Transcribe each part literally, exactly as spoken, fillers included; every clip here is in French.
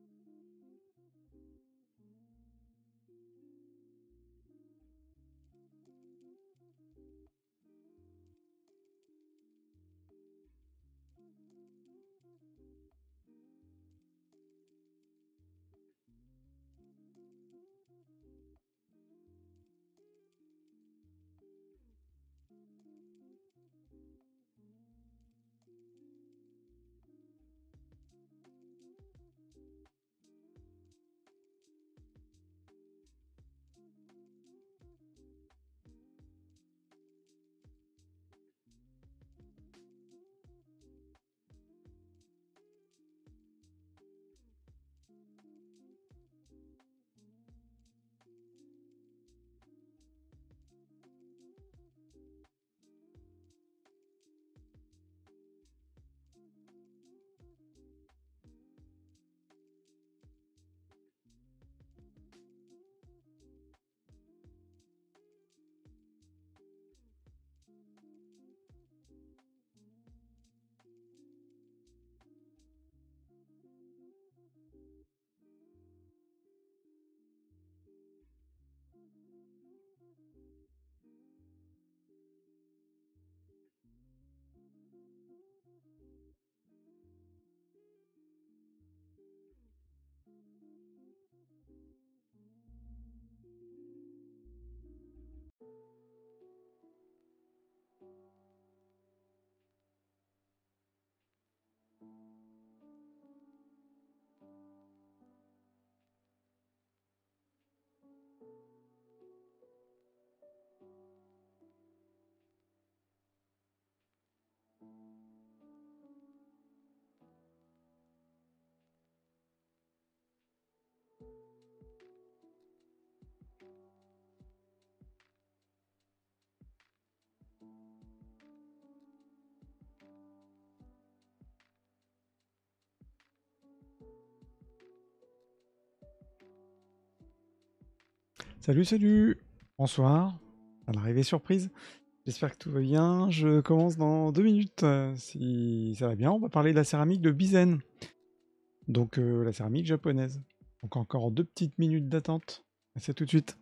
Salut, salut! Bonsoir, à l'arrivée surprise. J'espère que tout va bien. Je commence dans deux minutes. euh, si ça va bien, on va parler de la céramique de Bizen. Donc euh, la céramique japonaise. Donc encore deux petites minutes d'attente. À c'est tout de suite.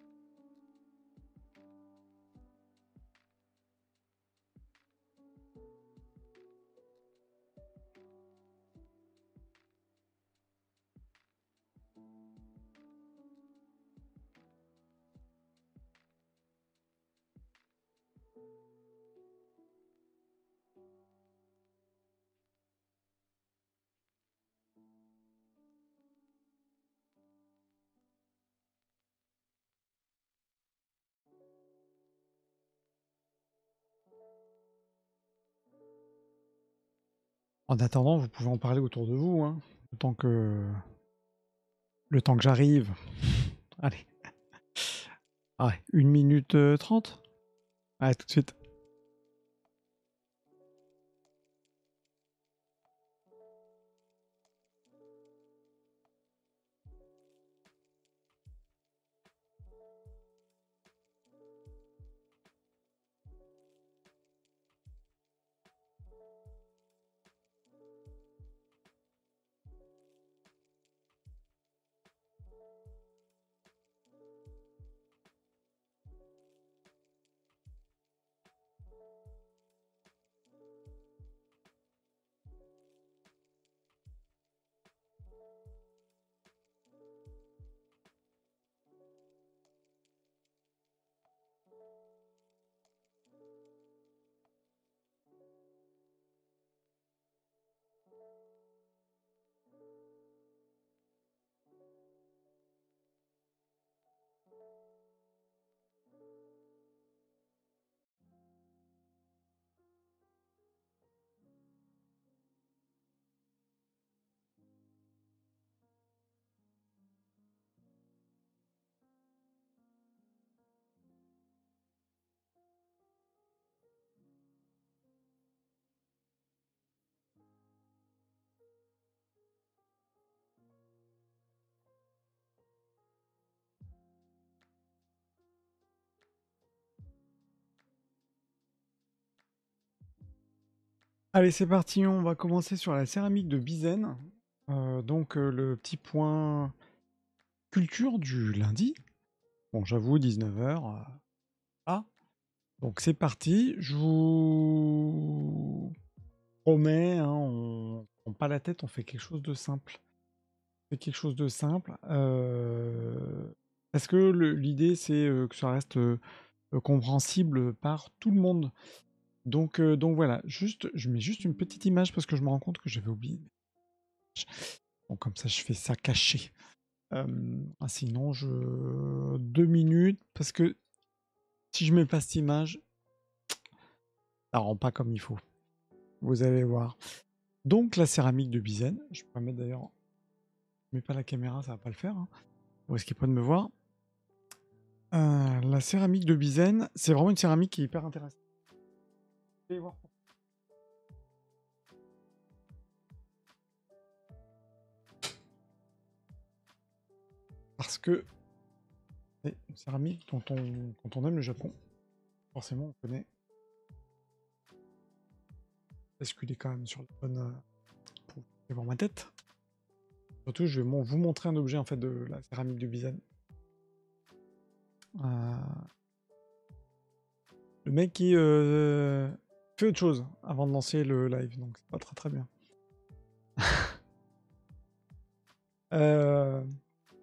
En attendant, vous pouvez en parler autour de vous, hein, le temps que le temps que j'arrive. Allez. Ah ouais, une minute euh, trente. Allez, tout de suite. Allez, c'est parti, on va commencer sur la céramique de Bizen. Euh, donc euh, le petit point culture du lundi. Bon, j'avoue, dix-neuf heures. Euh, ah, donc c'est parti. Je vous promets, hein, on ne prend pas la tête, on fait quelque chose de simple. On fait quelque chose de simple. euh, parce que le- l'idée, c'est euh, que ça reste euh, compréhensible par tout le monde. Donc, euh, donc voilà, juste, je mets juste une petite image parce que je me rends compte que j'avais oublié. Bon, comme ça, je fais ça caché. Euh, ah, sinon, je deux minutes parce que si je mets pas cette image, ça rend pas comme il faut. Vous allez voir. Donc la céramique de Bizen, je peux mettre d'ailleurs, je mets pas la caméra, ça va pas le faire. Hein. Vous risquez pas de me voir. Euh, la céramique de Bizen, c'est vraiment une céramique qui est hyper intéressante. Vous allez voir. Parce que c'est une céramique dont on, quand on aime le Japon, forcément on connaît. Basculer quand même sur la bonne euh, pour voir ma tête. Surtout, je vais mon- vous montrer un objet en fait de la céramique de Bizen. Euh, Le mec qui euh, fait autre chose avant de lancer le live, donc c'est pas très très bien. euh...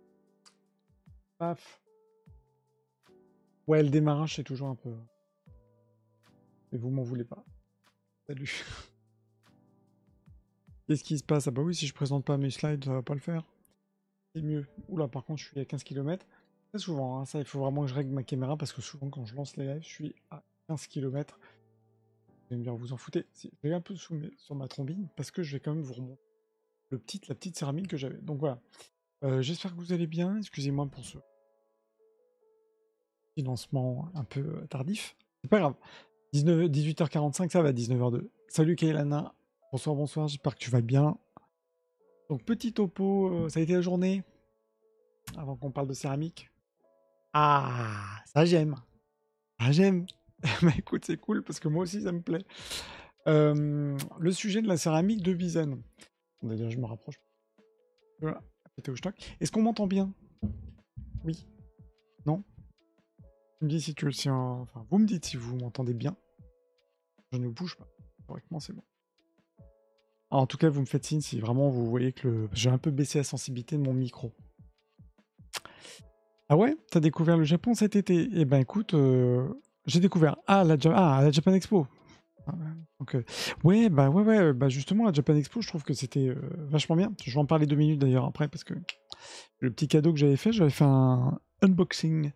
Paf. Ouais, le démarrage c'est toujours un peu. Et vous m'en voulez pas. Salut. Qu'est-ce qui se passe? Ah bah oui, si je présente pas mes slides, ça va pas le faire. C'est mieux. Oula, par contre, je suis à quinze kilomètres. Très souvent, hein, ça, il faut vraiment que je règle ma caméra parce que souvent, quand je lance les lives, je suis à quinze kilomètres. Vous allez me dire, vous en foutez. Si, je vais un peu sous mes- sur ma trombine parce que je vais quand même vous remontrer le petit, la petite céramique que j'avais. Donc voilà. Euh, J'espère que vous allez bien. Excusez-moi pour ce petit lancement un peu euh, tardif. C'est pas grave. dix-neuf dix-huit heures quarante-cinq, ça va, dix-neuf heures deux. Salut Kailana. Bonsoir, bonsoir. J'espère que tu vas bien. Donc, petit topo, euh, ça a été la journée avant qu'on parle de céramique. Ah, ça j'aime. Ah, j'aime. Bah écoute, c'est cool parce que moi aussi ça me plaît. Euh, le sujet de la céramique de Bizen. D'ailleurs, je me rapproche. Voilà. Pété au stock. Est-ce qu'on m'entend bien? Oui. Non? Tu me dis si tu si un- enfin, vous me dites si vous m'entendez bien. Je ne bouge pas. Correctement, c'est bon. Ah, en tout cas, vous me faites signe si vraiment vous voyez que le... j'ai un peu baissé la sensibilité de mon micro. Ah ouais? T'as découvert le Japon cet été? Eh ben écoute, euh, j'ai découvert ah, la, Ja- ah, la Japan Expo. Ah ouais, donc, euh, ouais, bah ouais, ouais, bah justement, la Japan Expo, je trouve que c'était euh, vachement bien. Je vais en parler deux minutes d'ailleurs après, parce que le petit cadeau que j'avais fait, j'avais fait un unboxing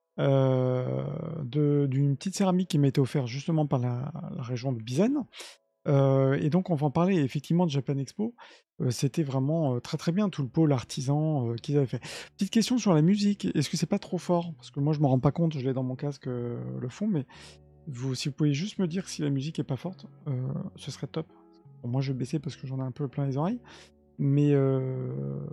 euh, de- d'une petite céramique qui m'a été offerte justement par la, la région de Bizen. Euh, et donc, on va en parler effectivement de Japan Expo. Euh, c'était vraiment euh, très très bien, tout le pôle artisan euh, qu'ils avaient fait. Petite question sur la musique, est-ce que c'est pas trop fort? Parce que moi, je me rends pas compte, je l'ai dans mon casque euh, le fond, mais vous, si vous pouvez juste me dire si la musique est pas forte, euh, ce serait top. Bon, moi, je vais baisser parce que j'en ai un peu plein les oreilles, mais euh,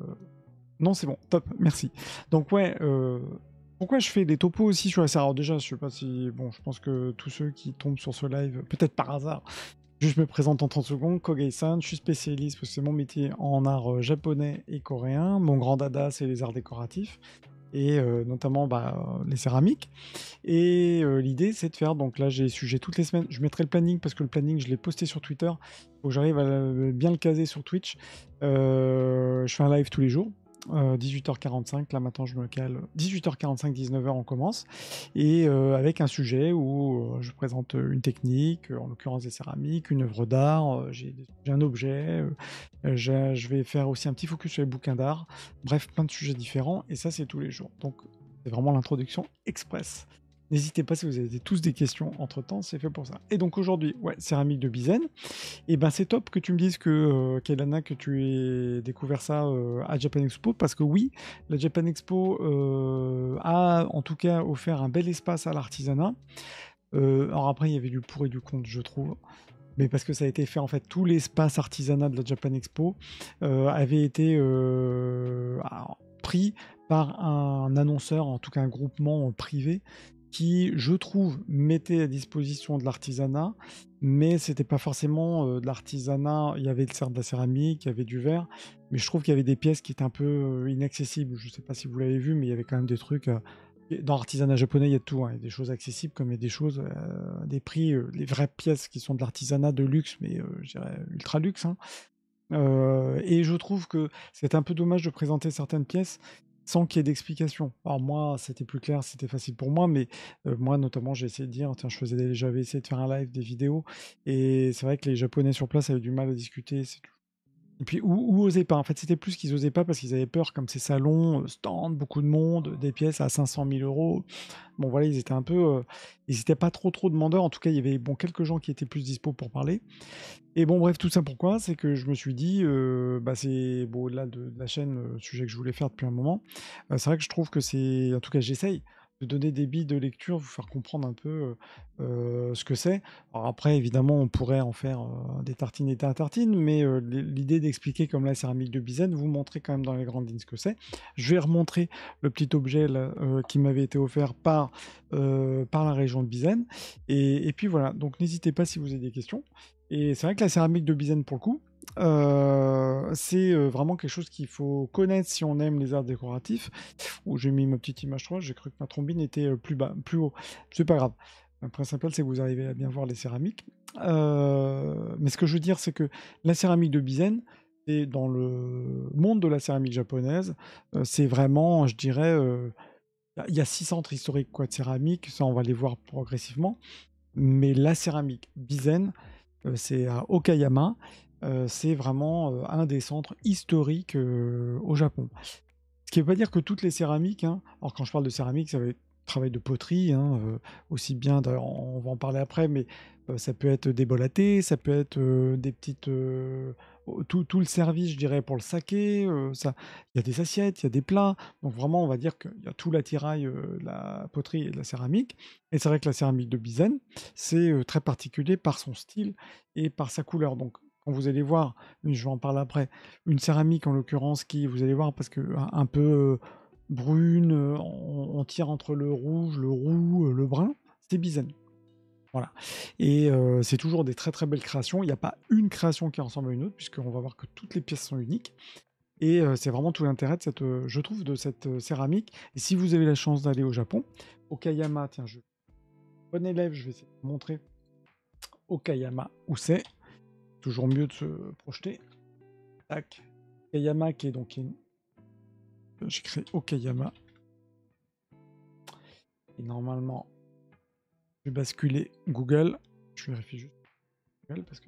non, c'est bon, top, merci. Donc ouais, euh, pourquoi je fais des topos aussi sur la serre? Alors déjà, je sais pas si... Bon, je pense que tous ceux qui tombent sur ce live, peut-être par hasard, juste me présente en trente secondes, Kogei-san, je suis spécialiste parce que c'est mon métier en art euh, japonais et coréen. Mon grand dada, c'est les arts décoratifs et euh, notamment bah, euh, les céramiques. Et euh, l'idée, c'est de faire, donc là j'ai sujet toutes les semaines, je mettrai le planning parce que le planning, je l'ai posté sur Twitter, faut que j'arrive à le- bien le caser sur Twitch. Euh, je fais un live tous les jours. euh, dix-huit heures quarante-cinq, là maintenant je me cale, dix-huit heures quarante-cinq, dix-neuf heures on commence, et euh, avec un sujet où euh, je présente une technique, en l'occurrence des céramiques, une œuvre d'art, euh, j'ai j'ai un objet, euh, j'ai- je vais faire aussi un petit focus sur les bouquins d'art, bref, plein de sujets différents, et ça c'est tous les jours. Donc c'est vraiment l'introduction express. N'hésitez pas si vous avez tous des questions entre temps, c'est fait pour ça. Et donc aujourd'hui, ouais, céramique de Bizen. Et ben c'est top que tu me dises que euh, Kailana, que tu aies découvert ça euh, à Japan Expo, parce que oui, la Japan Expo euh, a en tout cas offert un bel espace à l'artisanat. Euh, alors après, il y avait du pour et du contre, je trouve. Mais parce que ça a été fait, en fait, tout l'espace artisanat de la Japan Expo euh, avait été euh, alors, pris par un annonceur, en tout cas un groupement privé, qui, je trouve, mettait à disposition de l'artisanat, mais c'était pas forcément euh, de l'artisanat. Il y avait certes de la céramique, il y avait du verre, mais je trouve qu'il y avait des pièces qui étaient un peu euh, inaccessibles. Je sais pas si vous l'avez vu, mais il y avait quand même des trucs. euh, et Dans l'artisanat japonais, il y a de tout, hein. Il y a des choses accessibles comme il y a des choses euh, à des prix, euh, les vraies pièces qui sont de l'artisanat de luxe, mais euh, je dirais ultra luxe, hein. Heu et je trouve que c'est un peu dommage de présenter certaines pièces sans qu'il y ait d'explication. Alors moi, c'était plus clair, c'était facile pour moi, mais heu, moi notamment, j'ai essayé de dire tiens, je faisais des j'avais essayé de faire un live, des vidéos et c'est vrai que les Japonais sur place avaient du mal à discuter, c'est et puis ou ou osaient pas. En fait, c'était plus qu'ils osaient pas parce qu'ils avaient peur comme ces salons, heu, stands, beaucoup de monde, des pièces à cinq cent mille euros. Bon voilà, ils étaient un peu, heu, ils étaient pas trop, trop demandeurs. En tout cas, il y avait, bon, quelques gens qui étaient plus dispo pour parler et bon, bref, tout ça pourquoi? C'est que je me suis dit, heu, bah, c'est bon, au-delà de de la chaîne, heu, sujet que je voulais faire depuis un moment, heu, c'est vrai que je trouve que c'est en tout cas, j'essaye de donner des billes de lecture, vous faire comprendre un peu, heu heu, ce que c'est. Alors après, évidemment, on pourrait en faire, heu, des tartines et des tartines, mais heu, l'i l'idée d'expliquer comme la céramique de Bizen, vous montrer quand même dans les grandes lignes ce que c'est. Je vais remontrer le petit objet là, heu, qui m'avait été offert par, heu, par la région de Bizen et et puis voilà, donc n'hésitez pas si vous avez des questions. Et c'est vrai que la céramique de Bizen, pour le coup, heu, c'est, heu, vraiment quelque chose qu'il faut connaître si on aime les arts décoratifs. Où j'ai mis ma petite image trois, j'ai cru que ma trombine était, heu, plus bas plus haut. C'est pas grave. Le principal, c'est que vous arrivez à bien voir les céramiques. Heu, mais ce que je veux dire, c'est que la céramique de Bizen, c'est dans le monde de la céramique japonaise, heu, c'est vraiment, je dirais, heu, il y a six centres historiques, quoi, de céramique, ça, on va les voir progressivement. Mais la céramique Bizen, Heu, c'est à Okayama, heu, c'est vraiment, heu, un des centres historiques, heu, au Japon. Ce qui veut pas dire que toutes les céramiques, hein, alors quand je parle de céramique, ça va être travail de poterie, hein, heu, aussi bien d'ailleurs on va en parler après, mais heu, ça peut être des bols à thé, ça peut être, heu, des petites, heu, au tout tout le service, je dirais, pour le saké, heu, ça il y a des assiettes, il y a des plats, donc vraiment on va dire qu'il y a tout l'attirail, heu, de la poterie et de la céramique et c'est vrai que la céramique de Bizen, c'est, heu, très particulier par son style et par sa couleur, donc quand vous allez voir, je vais en parler après, une céramique en l'occurrence qui, vous allez voir, parce que un, un peu euh, brune, euh, on, on tire entre le rouge, le roux, euh, le brun, c'est Bizen. Voilà. Et euh, c'est toujours des très très belles créations. Il n'y a pas une création qui ressemble à une autre, puisqu'on va voir que toutes les pièces sont uniques. Et euh, c'est vraiment tout l'intérêt de cette, euh, je trouve, de cette euh, céramique. Et si vous avez la chance d'aller au Japon, Okayama, tiens, je bon élève, je vais essayer de vous montrer Okayama où c'est. Toujours mieux de se projeter. Tac. Okayama qui est donc une j'ai créé Okayama. Et normalement, je vais basculer Google. Je vérifie juste Google parce que.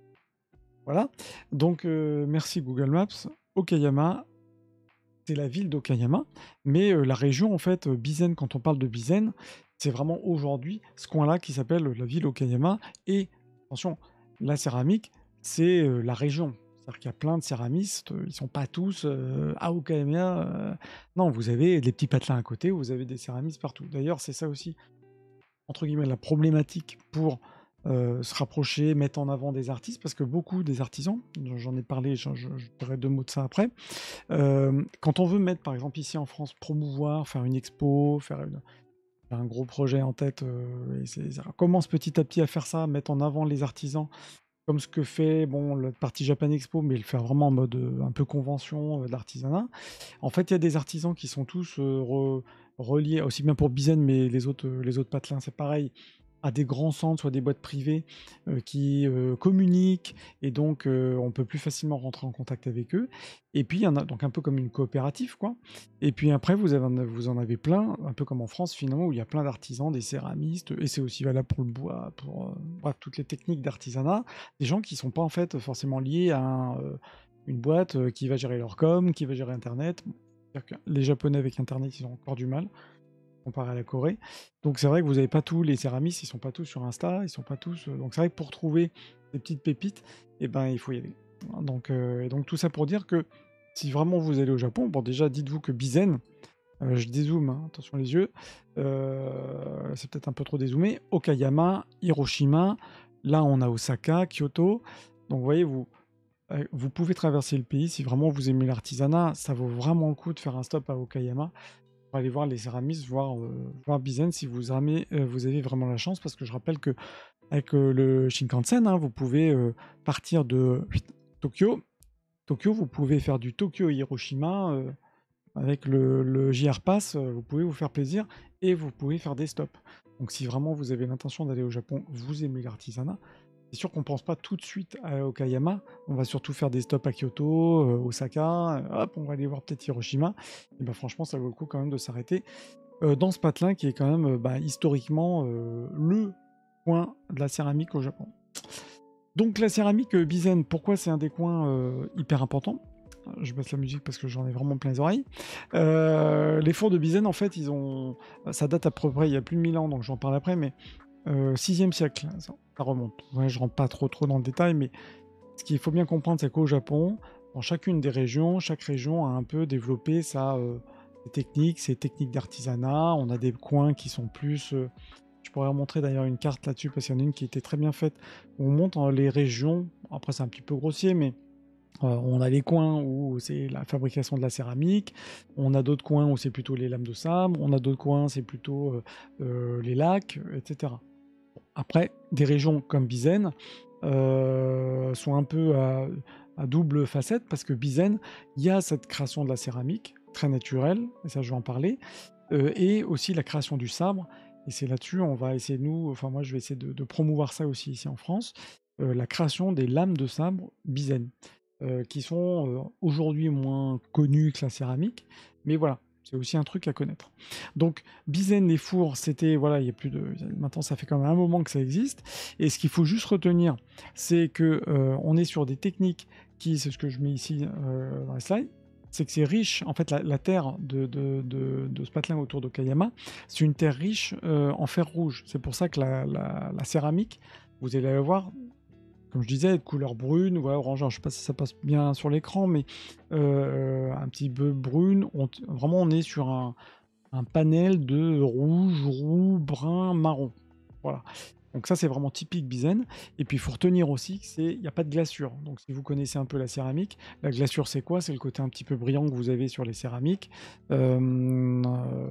Voilà. Donc, euh, merci Google Maps. Okayama, c'est la ville d'Okayama. Mais euh, la région, en fait, euh, Bizen, quand on parle de Bizen, c'est vraiment aujourd'hui ce coin-là qui s'appelle la ville Okayama. Et attention, la céramique, c'est euh, la région. C'est-à-dire qu'il y a plein de céramistes, euh, ils sont pas tous euh, à Okayama. euh, Non, vous avez des petits patelins à côté, vous avez des céramistes partout. D'ailleurs, c'est ça aussi entre guillemets, la problématique pour euh, se rapprocher, mettre en avant des artistes, parce que beaucoup des artisans, j'en ai parlé, je, je, je dirai deux mots de ça après, euh, quand on veut mettre, par exemple, ici en France, promouvoir, faire une expo, faire une- un gros projet en tête, euh, et c'est- ça commence petit à petit à faire ça, mettre en avant les artisans, comme ce que fait bon, la partie Japan Expo, mais le faire vraiment en mode euh, un peu convention euh, de l'artisanat. En fait, il y a des artisans qui sont tous euh, re- reliés, aussi bien pour Bizen, mais les autres, euh, les autres patelins, c'est pareil, à des grands centres, soit des boîtes privées euh, qui euh, communiquent, et donc euh, on peut plus facilement rentrer en contact avec eux. Et puis, il y en a donc un peu comme une coopérative, quoi. Et puis après, vous, avez, vous en avez plein, un peu comme en France, finalement, où il y a plein d'artisans, des céramistes, et c'est aussi valable pour le bois, pour euh, bref, toutes les techniques d'artisanat, des gens qui sont pas en fait forcément liés à un, euh, une boîte euh, qui va gérer leur com, qui va gérer Internet. Bon, c'est-à-dire que les Japonais avec Internet, ils ont encore du mal comparé à la Corée. Donc c'est vrai que vous n'avez pas tous les céramistes, ils sont pas tous sur Insta, ils sont pas tous. euh, Donc c'est vrai que pour trouver des petites pépites, eh ben il faut y aller. Donc, euh, et donc tout ça pour dire que si vraiment vous allez au Japon, bon déjà dites-vous que Bizen, euh, je dézoome, hein, attention les yeux, euh, c'est peut-être un peu trop dézoomé. Okayama, Hiroshima, là on a Osaka, Kyoto. Donc vous voyez, vous, euh, vous pouvez traverser le pays si vraiment vous aimez l'artisanat. Ça vaut vraiment le coup de faire un stop à Okayama. pour aller voir les céramistes, voir, euh, voir Bizen si vous, ramez- euh, vous avez vraiment la chance, parce que je rappelle que avec euh, le Shinkansen, hein, vous pouvez euh, partir de Tokyo. Tokyo, vous pouvez faire du Tokyo-Hiroshima euh, avec le, le J R Pass, euh, vous pouvez vous faire plaisir et vous pouvez faire des stops. Donc si vraiment vous avez l'intention d'aller au Japon, vous aimez l'artisanat, c'est sûr qu'on ne pense pas tout de suite à Okayama, on va surtout faire des stops à Kyoto, euh, Osaka, euh, hop, on va aller voir peut-être Hiroshima, et ben franchement ça vaut le coup quand même de s'arrêter euh, dans ce patelin qui est quand même euh, bah, historiquement euh, le coin de la céramique au Japon. Donc la céramique euh, Bizen, pourquoi c'est un des coins euh, hyper importants? Je baisse la musique parce que j'en ai vraiment plein les oreilles. Euh, les fours de Bizen, en fait, ils ont, ça date à peu près il y a plus de mille ans, donc j'en parle après, mais euh, sixième siècle, ça, ça remonte. Ouais, je rentre pas trop trop dans le détail, mais ce qu'il faut bien comprendre, c'est qu'au Japon, dans chacune des régions, chaque région a un peu développé sa euh, ses techniques, ses techniques d'artisanat. On a des coins qui sont plus... euh, je pourrais remontrer d'ailleurs une carte là-dessus, parce qu'il y en a une qui était très bien faite. On montre euh, les régions, après c'est un petit peu grossier, mais euh, on a les coins où c'est la fabrication de la céramique, on a d'autres coins où c'est plutôt les lames de sabre, on a d'autres coins c'est plutôt euh, euh, les lacs, et cetera. Après, des régions comme Bizen euh, sont un peu à, à double facette, parce que Bizen, il y a cette création de la céramique, très naturelle, et ça je vais en parler, euh, et aussi la création du sabre, et c'est là-dessus, on va essayer, nous, enfin moi je vais essayer de, de promouvoir ça aussi ici en France, euh, la création des lames de sabre Bizen, euh, qui sont euh, aujourd'hui moins connues que la céramique, mais voilà, c'est aussi un truc à connaître. Donc, Bizen, les fours, c'était, voilà, il y a plus de... Maintenant, ça fait quand même un moment que ça existe. Et ce qu'il faut juste retenir, c'est que euh, on est sur des techniques qui, c'est ce que je mets ici euh, dans la slide, c'est que c'est riche, en fait, la, la terre de, de, de, de ce patelin autour d'Okayama, c'est une terre riche euh, en fer rouge. C'est pour ça que la, la, la céramique, vous allez la voir, comme je disais, de couleur brune, ouais, orange, je ne sais pas si ça passe bien sur l'écran, mais euh, un petit peu brune. On, vraiment, on est sur un, un panel de rouge, roux, brun, marron. Voilà. Donc ça, c'est vraiment typique Bizen. Et puis, il faut retenir aussi qu'il n'y a pas de glaçure. Donc, si vous connaissez un peu la céramique, la glaçure, c'est quoi? C'est le côté un petit peu brillant que vous avez sur les céramiques. Euh, euh,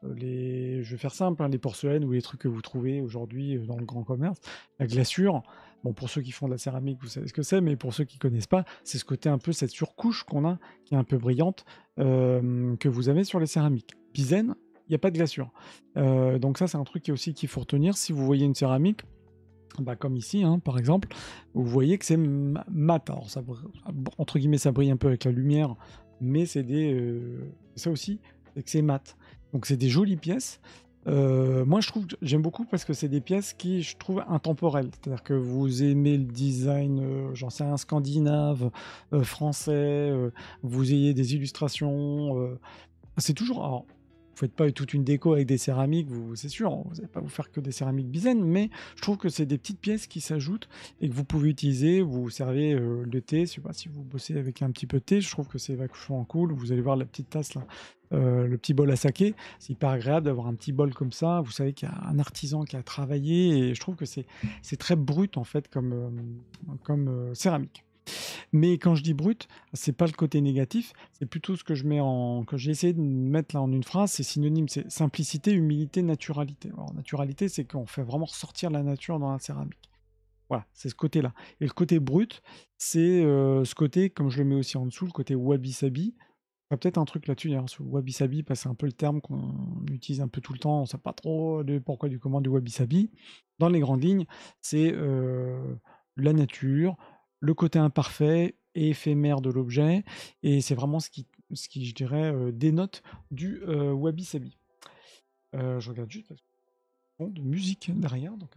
les... Je vais faire simple, hein, les porcelaines ou les trucs que vous trouvez aujourd'hui dans le grand commerce. La glaçure, bon, pour ceux qui font de la céramique, vous savez ce que c'est, mais pour ceux qui ne connaissent pas, c'est ce côté un peu, cette surcouche qu'on a, qui est un peu brillante, euh, que vous avez sur les céramiques. Bizen, il n'y a pas de glaçure. Euh, donc ça, c'est un truc qui aussi qu'il faut retenir. Si vous voyez une céramique, bah comme ici, hein, par exemple, vous voyez que c'est mat. Alors, ça, entre guillemets, ça brille un peu avec la lumière, mais c'est des... Euh, ça aussi, c'est que c'est mat. Donc c'est des jolies pièces. Euh, moi, je trouve, j'aime beaucoup parce que c'est des pièces qui, je trouve, intemporelles. C'est-à-dire que vous aimez le design, euh, j'en sais un scandinave, euh, français, euh, vous ayez des illustrations. Euh, c'est toujours... Alors, vous faites pas toute une déco avec des céramiques, vous, c'est sûr, vous n'allez pas vous faire que des céramiques Bizen, mais je trouve que c'est des petites pièces qui s'ajoutent et que vous pouvez utiliser. Vous servez euh, le thé, je sais pas si vous bossez avec un petit peu de thé, je trouve que c'est vachement cool. Vous allez voir la petite tasse là, euh, le petit bol à saké, c'est hyper agréable d'avoir un petit bol comme ça. Vous savez qu'il y a un artisan qui a travaillé et je trouve que c'est c'est très brut en fait comme, euh, comme euh, céramique. Mais quand je dis brut, c'est pas le côté négatif, c'est plutôt ce que je mets en, que j'ai essayé de mettre là en une phrase, c'est synonyme, c'est simplicité, humilité, naturalité. Alors, naturalité, c'est qu'on fait vraiment ressortir la nature dans la céramique. Voilà, c'est ce côté-là. Et le côté brut, c'est euh, ce côté, comme je le mets aussi en dessous, le côté wabi-sabi. Il y a peut-être un truc là-dessus, d'ailleurs, ce wabi-sabi, parce que c'est un peu le terme qu'on utilise un peu tout le temps, on ne sait pas trop le pourquoi du comment du wabi-sabi. Dans les grandes lignes, c'est euh, la nature, le côté imparfait et éphémère de l'objet, et c'est vraiment ce qui, ce qui je dirais, euh, dénote du euh, wabi-sabi. Euh, je regarde juste parce qu'il y a un fond de musique derrière, donc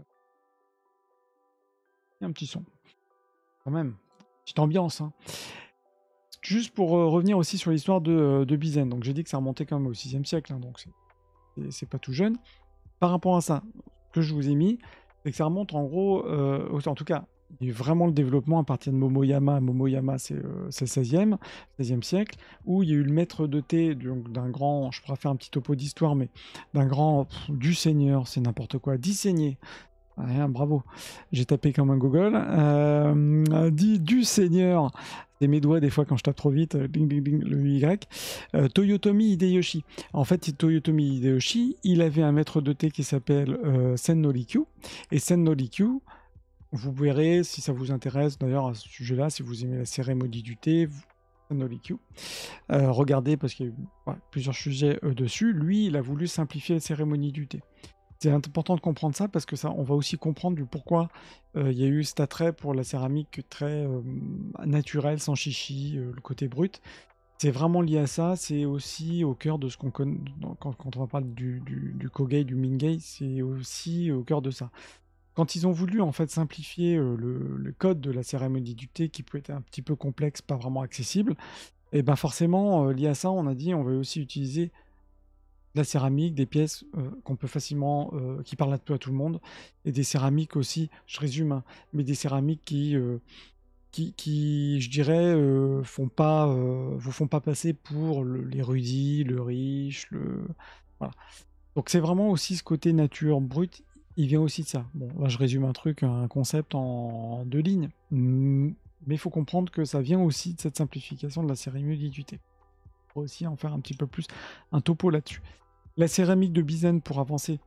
il y a un petit son. Quand même, petite ambiance, hein. Juste pour euh, revenir aussi sur l'histoire de, euh, de Bizen, donc j'ai dit que ça remontait quand même au sixième siècle, hein, donc c'est pas tout jeune. Par rapport à ça, ce que je vous ai mis, c'est que ça remonte en gros, euh, en tout cas, il y a eu vraiment le développement à partir de Momoyama. Momoyama, c'est euh, le seizième siècle, où il y a eu le maître de thé d'un grand, je pourrais faire un petit topo d'histoire, mais d'un grand, pff, du seigneur, c'est n'importe quoi, Disseigné. Rien, bravo. J'ai tapé comme un Google. Euh, dit du Seigneur. C'est mes doigts des fois quand je tape trop vite, euh, ding, ding, ding, le Y. Euh, Toyotomi Hideyoshi. En fait, Toyotomi Hideyoshi, il avait un maître de thé qui s'appelle euh, Sen no Rikyu. Et Sen no Rikyu, vous verrez si ça vous intéresse, d'ailleurs à ce sujet-là, si vous aimez la cérémonie du thé, vous... Sen no Rikyu. Euh, regardez, parce qu'il y a eu ouais, plusieurs sujets euh, dessus. Lui, il a voulu simplifier la cérémonie du thé. C'est important de comprendre ça parce que ça, on va aussi comprendre du pourquoi euh, il y a eu cet attrait pour la céramique très euh, naturelle, sans chichi, euh, le côté brut. C'est vraiment lié à ça. C'est aussi au cœur de ce qu'on connaît quand, quand on va parler du, du, du Kogei, du Mingei. C'est aussi au cœur de ça. Quand ils ont voulu en fait simplifier euh, le, le code de la cérémonie du thé, qui peut être un petit peu complexe, pas vraiment accessible, et ben forcément euh, lié à ça, on a dit on va aussi utiliser de la céramique, des pièces euh, qu'on peut facilement, euh, qui parlent un peu à tout le monde, et des céramiques aussi, je résume, hein, mais des céramiques qui, euh, qui, qui, je dirais, euh, font pas, euh, vous font pas passer pour le- l'érudit, le riche, le... Voilà. Donc c'est vraiment aussi ce côté nature brute, il vient aussi de ça. Bon, là je résume un truc, un concept en deux lignes, mm, mais il faut comprendre que ça vient aussi de cette simplification de la cérémonie du thé. Il faut aussi en faire un petit peu plus un topo là-dessus. La céramique de Bizen, pour avancer,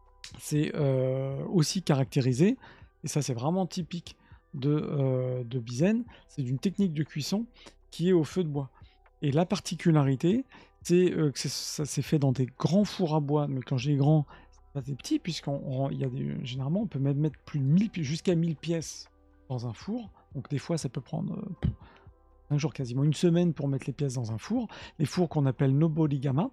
c'est euh, aussi caractérisé, et ça c'est vraiment typique de, euh, de Bizen, c'est d'une technique de cuisson qui est au feu de bois. Et la particularité, c'est euh, que ça s'est fait dans des grands fours à bois, mais quand je dis grand, c'est pas des petits, puisqu'on y a des, généralement on peut même mettre plus de mille, jusqu'à mille pièces dans un four, donc des fois ça peut prendre euh, un jour, quasiment une semaine pour mettre les pièces dans un four, les fours qu'on appelle Noborigama,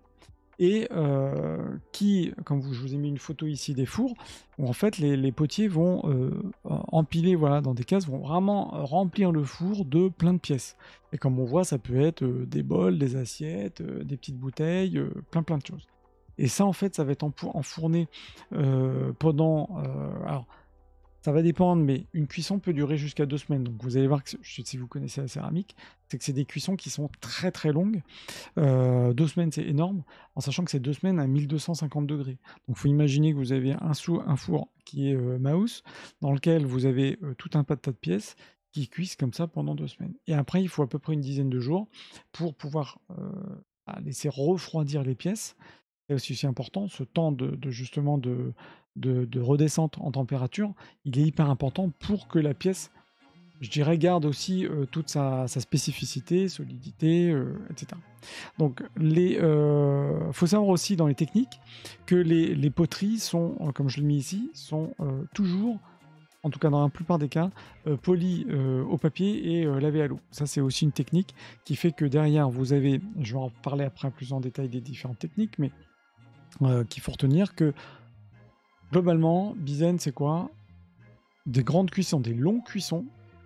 et euh, qui, comme vous, je vous ai mis une photo ici des fours, où en fait les, les potiers vont euh, empiler voilà, dans des cases, vont vraiment remplir le four de plein de pièces. Et comme on voit, ça peut être euh, des bols, des assiettes, euh, des petites bouteilles, euh, plein plein de choses. Et ça, en fait, ça va être enfourné euh, pendant... Euh, alors, ça va dépendre, mais une cuisson peut durer jusqu'à deux semaines. Donc vous allez voir que, si vous connaissez la céramique, c'est que c'est des cuissons qui sont très très longues. Euh, deux semaines, c'est énorme, en sachant que c'est deux semaines à mille deux cent cinquante degrés. Donc, il faut imaginer que vous avez un, sou un four qui est euh, Maus, dans lequel vous avez euh, tout un tas de tas de pièces qui cuisent comme ça pendant deux semaines. Et après, il faut à peu près une dizaine de jours pour pouvoir euh, laisser refroidir les pièces. C'est aussi, aussi important, ce temps de, de justement de, de, de redescente en température, il est hyper important pour que la pièce, je dirais, garde aussi euh, toute sa, sa spécificité, solidité, euh, et cetera. Donc, il euh, faut savoir aussi dans les techniques que les, les poteries sont, euh, comme je l'ai mis ici, sont euh, toujours, en tout cas dans la plupart des cas, euh, polies euh, au papier et euh, lavées à l'eau. Ça, c'est aussi une technique qui fait que derrière, vous avez, je vais en parler après plus en détail des différentes techniques, mais euh, qu'il faut retenir que globalement, Bizen, c'est quoi? Des grandes cuissons, des longues cuissons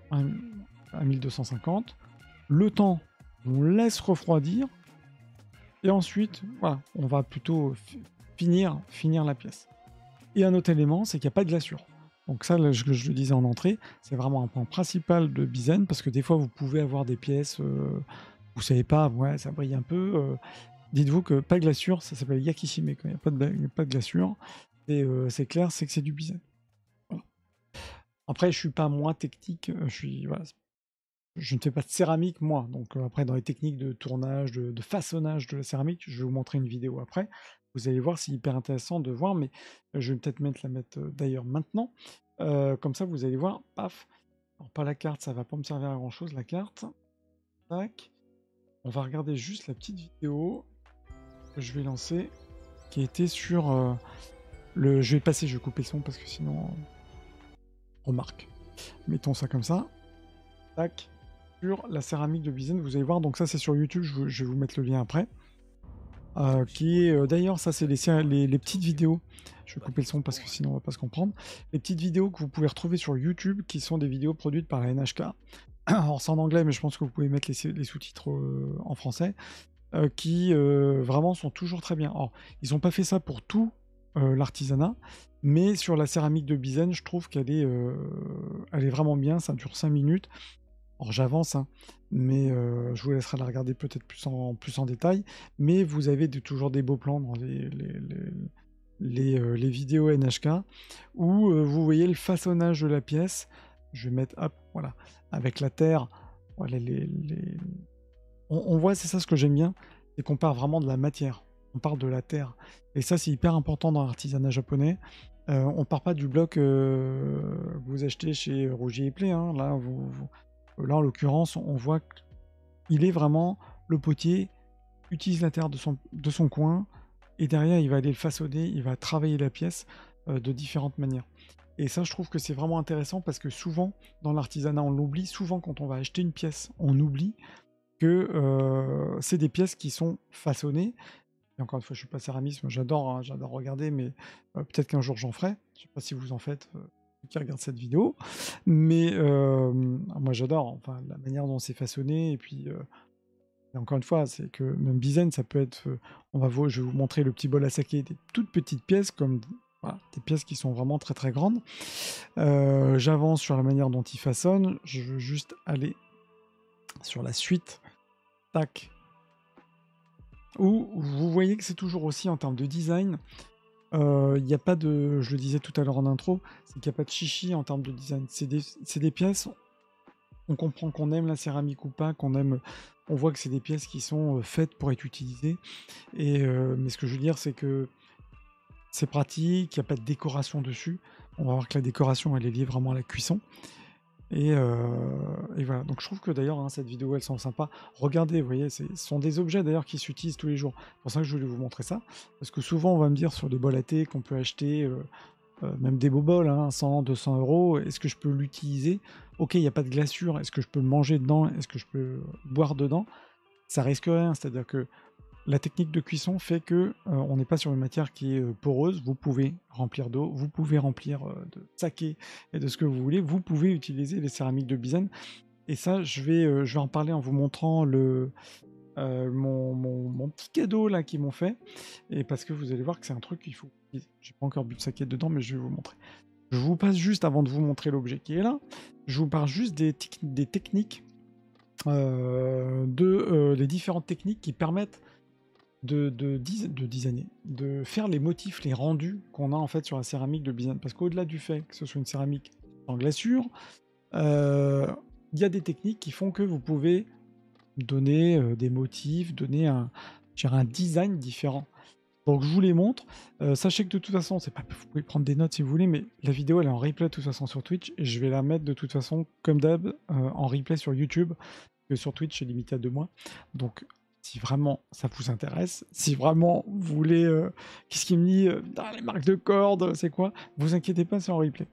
à mille deux cent cinquante. Le temps, on laisse refroidir. Et ensuite, voilà, on va plutôt finir, finir la pièce. Et un autre élément, c'est qu'il n'y a pas de glaçure. Donc ça, je, je le disais en entrée, c'est vraiment un point principal de Bizen, parce que des fois, vous pouvez avoir des pièces, euh, vous savez pas, ouais, ça brille un peu. Euh, Dites-vous que pas de glaçure, ça s'appelle Yakishime, quand il n'y a, a pas de glaçure. Et euh, c'est clair, c'est que c'est du Bizen. Voilà. Après, je suis pas moins technique, je suis... Voilà, je ne fais pas de céramique, moi. Donc euh, après, dans les techniques de tournage, de, de façonnage de la céramique, je vais vous montrer une vidéo après. Vous allez voir, c'est hyper intéressant de voir, mais je vais peut-être mettre la mettre euh, d'ailleurs maintenant. Euh, comme ça, vous allez voir, paf. Alors pas la carte, ça va pas me servir à grand-chose, la carte. Tac. On va regarder juste la petite vidéo que je vais lancer, qui était sur euh, le... Je vais passer, je vais couper le son, parce que sinon... Remarque. Mettons ça comme ça. Tac. Sur la céramique de Bizen, vous allez voir, donc ça c'est sur YouTube, je, je vais vous mettre le lien après. Euh, qui est euh, d'ailleurs, ça c'est les, les, les petites vidéos, je vais couper le son parce que sinon on va pas se comprendre, les petites vidéos que vous pouvez retrouver sur YouTube qui sont des vidéos produites par la N H K. Alors c'est en anglais, mais je pense que vous pouvez mettre les, les sous-titres euh, en français, euh, qui euh, vraiment sont toujours très bien. Alors, ils n'ont pas fait ça pour tout euh, l'artisanat, mais sur la céramique de Bizen, je trouve qu'elle est, euh, elle est vraiment bien, ça dure cinq minutes. Alors j'avance, hein, mais euh, je vous laisserai la regarder peut-être plus en, plus en détail. Mais vous avez de, toujours des beaux plans dans les, les, les, les, euh, les vidéos N H K où euh, vous voyez le façonnage de la pièce. Je vais mettre, hop, voilà, avec la terre voilà, les, les... On, on voit, c'est ça ce que j'aime bien, c'est qu'on parle vraiment de la matière, on parle de la terre. Et ça, c'est hyper important dans l'artisanat japonais. Euh, on part pas du bloc euh, que vous achetez chez Rougier et Play. Hein. Là, vous, vous- là, en l'occurrence, on voit qu'il est vraiment le potier utilise la terre de son, de son coin et derrière, il va aller le façonner, il va travailler la pièce euh, de différentes manières. Et ça, je trouve que c'est vraiment intéressant parce que souvent, dans l'artisanat, on l'oublie. Souvent, quand on va acheter une pièce, on oublie que euh, c'est des pièces qui sont façonnées. Et encore une fois, je suis pas céramiste, moi j'adore, hein, j'adore regarder, mais euh, peut-être qu'un jour j'en ferai. Je sais pas si vous en faites, euh, qui regarde cette vidéo, mais euh, moi j'adore, enfin la manière dont c'est façonné. Et puis euh, et encore une fois, c'est que même Bizen, ça peut être, euh, on va vous, je vais vous montrer le petit bol à saké, des toutes petites pièces comme voilà, des pièces qui sont vraiment très très grandes. Euh, J'avance sur la manière dont il façonne. Je veux juste aller sur la suite. Tac. Où vous voyez que c'est toujours aussi en termes de design. Il n'y a pas de, je le disais tout à l'heure en intro, c'est qu'il n'y a pas de chichi en termes de design. C'est des, c'est des pièces, on comprend qu'on aime la céramique ou pas, qu'on aime, on voit que c'est des pièces qui sont euh, faites pour être utilisées. Et, euh, mais ce que je veux dire, c'est que c'est pratique, il n'y a pas de décoration dessus. On va voir que la décoration, elle est liée vraiment à la cuisson. Et, euh, et voilà, donc je trouve que d'ailleurs, hein, cette vidéo, elle sent sympa. Regardez, vous voyez, ce sont des objets d'ailleurs qui s'utilisent tous les jours. C'est pour ça que je voulais vous montrer ça. Parce que souvent, on va me dire sur les bols à thé qu'on peut acheter, euh, euh, même des beaux bols, hein, cent, deux cents euros, est-ce que je peux l'utiliser? Ok, il n'y a pas de glaçure, est-ce que je peux manger dedans? Est-ce que je peux boire dedans? Ça risque rien, c'est-à-dire que la technique de cuisson fait que euh, on n'est pas sur une matière qui est euh, poreuse. Vous pouvez remplir d'eau, vous pouvez remplir euh, de saké et de ce que vous voulez. Vous pouvez utiliser les céramiques de Bizen. Et ça, je vais, euh, je vais en parler en vous montrant le, euh, mon, mon, mon petit cadeau là qu'ils m'ont fait. Et parce que vous allez voir que c'est un truc qu'il faut. J'ai pas encore bu de saké dedans, mais je vais vous montrer. Je vous passe juste avant de vous montrer l'objet qui est là. Je vous parle juste des, des techniques, euh, de euh, les différentes techniques qui permettent de, de, de designer, de faire les motifs, les rendus qu'on a en fait sur la céramique de Bizen. Parce qu'au-delà du fait que ce soit une céramique en glaçure, euh, il y a des techniques qui font que vous pouvez donner euh, des motifs, donner un, je dirais un design différent. Donc je vous les montre. Euh, sachez que de toute façon, c'est pas, vous pouvez prendre des notes si vous voulez, mais la vidéo elle est en replay de toute façon sur Twitch et je vais la mettre de toute façon comme d'hab euh, en replay sur YouTube. Que sur Twitch c'est limité à deux mois. Donc si vraiment ça vous intéresse, si vraiment vous voulez, euh, qu'est-ce qui me dit, euh, ah, les marques de cordes, c'est quoi? Vous inquiétez pas, c'est en replay.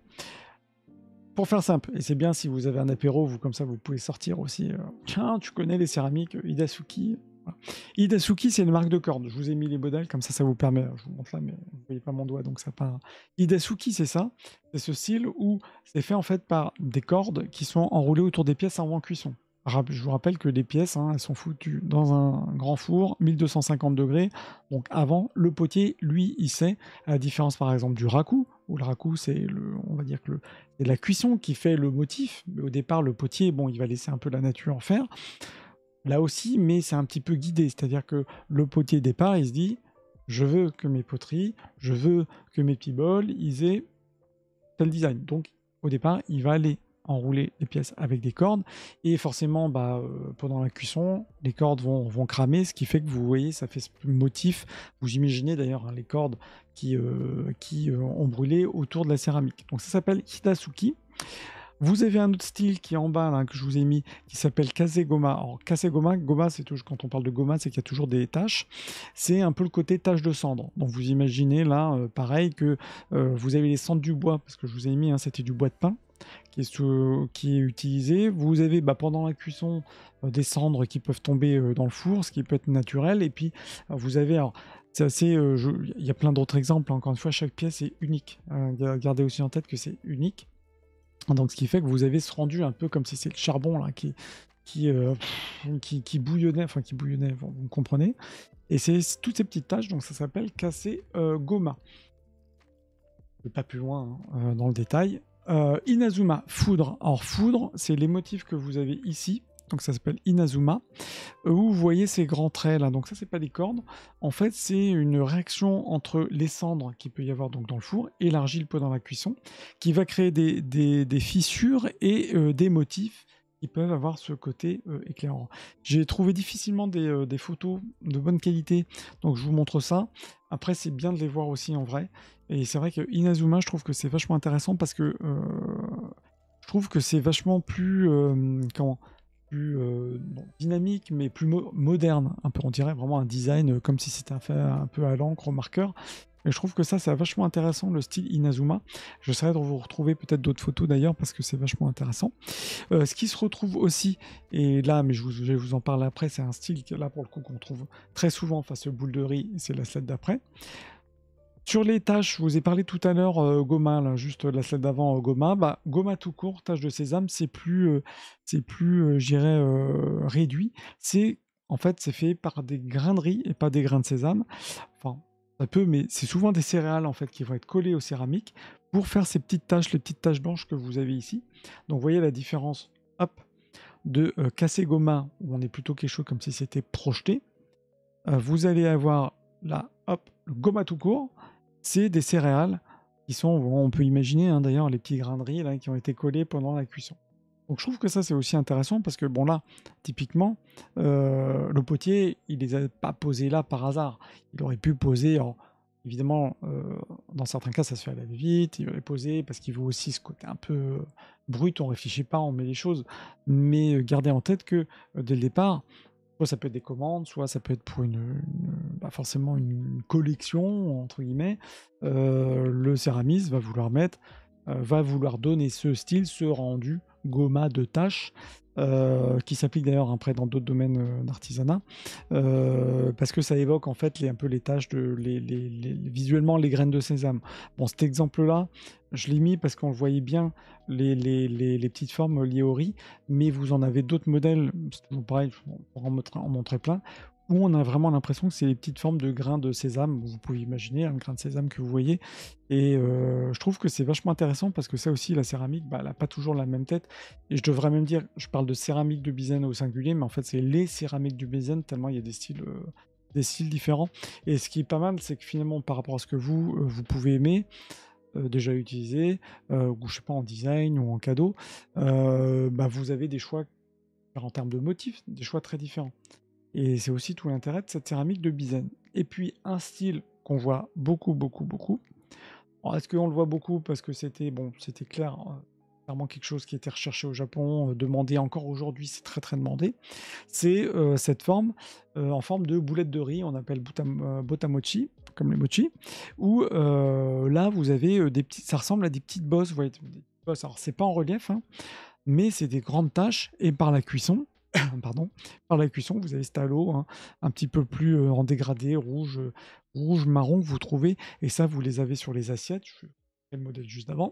Pour faire simple, et c'est bien si vous avez un apéro, vous comme ça vous pouvez sortir aussi. Euh, Tiens, tu connais les céramiques euh, Idasuki. Voilà. Idasuki, c'est une marque de cordes. Je vous ai mis les modèles, comme ça, ça vous permet. Je vous montre là, mais vous voyez pas mon doigt, donc ça part. Idasuki, c'est ça. C'est ce style où c'est fait en fait par des cordes qui sont enroulées autour des pièces avant cuisson. Je vous rappelle que les pièces, hein, elles sont foutues dans un grand four, mille deux cent cinquante degrés. Donc avant, le potier, lui, il sait, à la différence par exemple du raku, où le raku, c'est le, on va dire que le, c'est la cuisson qui fait le motif. Mais au départ, le potier, bon, il va laisser un peu la nature en faire. Là aussi, mais c'est un petit peu guidé, c'est-à-dire que le potier départ, il se dit, je veux que mes poteries, je veux que mes petits bols, ils aient tel design. Donc au départ, il va aller enrouler les pièces avec des cordes et forcément bah, euh, pendant la cuisson les cordes vont, vont cramer, ce qui fait que vous voyez ça fait ce motif, vous imaginez d'ailleurs hein, les cordes qui, euh, qui euh, ont brûlé autour de la céramique. Donc ça s'appelle Hidasuki. Vous avez un autre style qui est en bas là, que je vous ai mis qui s'appelle Kasegoma. Alors Kasegoma, Goma c'est toujours, quand on parle de Goma c'est qu'il y a toujours des taches, c'est un peu le côté tache de cendre. Donc vous imaginez là euh, pareil que euh, vous avez les cendres du bois, parce que je vous ai mis hein, c'était du bois de pin qui est, sous, qui est utilisé. Vous avez bah, pendant la cuisson euh, des cendres qui peuvent tomber euh, dans le four, ce qui peut être naturel. Et puis euh, vous avez, alors c'est assez, euh, je, il y a plein d'autres exemples. Encore une fois, chaque pièce est unique. Euh, gardez aussi en tête que c'est unique. Donc ce qui fait que vous avez ce rendu un peu comme si c'est le charbon là qui qui, euh, qui, qui bouillonnait, enfin qui bouillonnait, vous, vous me comprenez. Et c'est toutes ces petites taches, donc ça s'appelle casser euh, goma. Je vais pas plus loin hein, euh, dans le détail. Euh, Inazuma, foudre. Alors foudre, c'est les motifs que vous avez ici. Donc ça s'appelle Inazuma. Euh, où vous voyez ces grands traits là. Donc ça c'est pas des cordes. En fait c'est une réaction entre les cendres qu'il peut y avoir donc dans le four et l'argile pendant la cuisson, qui va créer des, des, des fissures et euh, des motifs qui peuvent avoir ce côté euh, éclairant. J'ai trouvé difficilement des, euh, des photos de bonne qualité, donc je vous montre ça. Après, c'est bien de les voir aussi en vrai. Et c'est vrai que Inazuma, je trouve que c'est vachement intéressant parce que euh, je trouve que c'est vachement plus, euh, comment, plus euh, bon, dynamique, mais plus mo- moderne. Un peu, on dirait vraiment un design euh, comme si c'était fait un peu à l'encre, au marqueur. Et je trouve que ça, c'est vachement intéressant, le style Inazuma. J'essaierai de vous retrouver peut-être d'autres photos d'ailleurs, parce que c'est vachement intéressant. Euh, ce qui se retrouve aussi, et là, mais je, vous, je vais vous en parler après, c'est un style que là, pour le coup, qu'on trouve très souvent face au boule de riz, et c'est la slide d'après. Sur les tâches, je vous ai parlé tout à l'heure, euh, Goma, là, juste la slide d'avant, euh, Goma. Bah, Goma tout court, tâche de sésame, c'est plus, euh, c'est plus, euh, je dirais, euh, réduit. C'est, en fait, c'est fait par des grains de riz et pas des grains de sésame. Enfin, ça peut, mais c'est souvent des céréales, en fait, qui vont être collées aux céramiques pour faire ces petites taches, les petites taches blanches que vous avez ici. Donc, vous voyez la différence, hop, de euh, Kase Goma, où on est plutôt quelque chose comme si c'était projeté. Euh, vous allez avoir là, hop, le Goma tout court, c'est des céréales qui sont, on peut imaginer hein, d'ailleurs les petits grains de riz là, qui ont été collés pendant la cuisson. Donc je trouve que ça c'est aussi intéressant parce que bon là, typiquement, euh, le potier, il les a pas posés là par hasard. Il aurait pu poser, alors, évidemment, euh, dans certains cas ça se fait à la vite, il aurait posé parce qu'il veut aussi ce côté un peu euh, brut, on réfléchit pas, on met les choses, mais euh, gardez en tête que euh, dès le départ, soit ça peut être des commandes, soit ça peut être pour une, une- bah forcément une collection, entre guillemets. Euh, le céramiste va vouloir mettre, euh, va vouloir donner ce style, ce rendu Goma de tâches, euh, qui s'applique d'ailleurs après dans d'autres domaines euh, d'artisanat, euh, parce que ça évoque en fait les, un peu les tâches de les, les- les- visuellement les graines de sésame. Bon, cet exemple-là, je l'ai mis parce qu'on le voyait bien les, les, les- les petites formes liées au riz, mais vous en avez d'autres modèles, c'est toujours pareil, je pourrais en montrer, en montrer plein, où on a vraiment l'impression que c'est les petites formes de grains de sésame. Vous pouvez imaginer un grain de sésame que vous voyez. Et euh, je trouve que c'est vachement intéressant parce que ça aussi, la céramique, bah, elle n'a pas toujours la même tête. Et je devrais même dire, je parle de céramique de Bizen au singulier, mais en fait, c'est les céramiques du Bizen, tellement il y a des styles, euh, des styles différents. Et ce qui est pas mal, c'est que finalement, par rapport à ce que vous, euh, vous pouvez aimer, euh, déjà utiliser, euh, ou je sais pas, en design ou en cadeau, euh, bah, vous avez des choix en termes de motifs, des choix très différents. Et c'est aussi tout l'intérêt de cette céramique de Bizen. Et puis un style qu'on voit beaucoup, beaucoup, beaucoup. Alors, est-ce qu'on le voit beaucoup parce que c'était bon, c'était clair, euh, clairement quelque chose qui était recherché au Japon, euh, demandé encore aujourd'hui, c'est très très demandé. C'est euh, cette forme euh, en forme de boulette de riz, on appelle butam- euh, botamochi, comme les mochi, où euh, là vous avez euh, des petits, ça ressemble à des petites bosses, vous voyez, des petites bosses. Alors c'est pas en relief, hein, mais c'est des grandes taches et par la cuisson, pardon, par la cuisson, vous avez cet halo hein, un petit peu plus euh, en dégradé, rouge, euh, rouge, marron que vous trouvez, et ça vous les avez sur les assiettes. Je fais le modèle juste d'avant,